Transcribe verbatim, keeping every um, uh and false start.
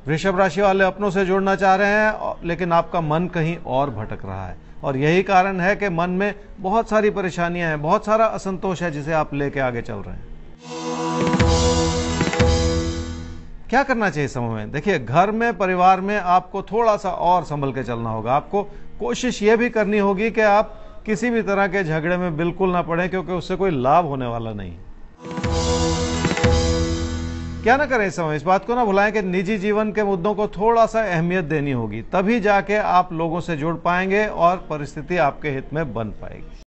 वृषभ राशि वाले अपनों से जुड़ना चाह रहे हैं, लेकिन आपका मन कहीं और भटक रहा है और यही कारण है कि मन में बहुत सारी परेशानियां हैं, बहुत सारा असंतोष है जिसे आप लेके आगे चल रहे हैं। क्या करना चाहिए इस समय में? देखिए, घर में, परिवार में आपको थोड़ा सा और संभल के चलना होगा। आपको कोशिश यह भी करनी होगी कि आप किसी भी तरह के झगड़े में बिल्कुल ना पड़े, क्योंकि उससे कोई लाभ होने वाला नहीं। क्या ना करें इस समय? इस बात को ना भुलाएं कि निजी जीवन के मुद्दों को थोड़ा सा अहमियत देनी होगी, तभी जाके आप लोगों से जुड़ पाएंगे और परिस्थिति आपके हित में बन पाएगी।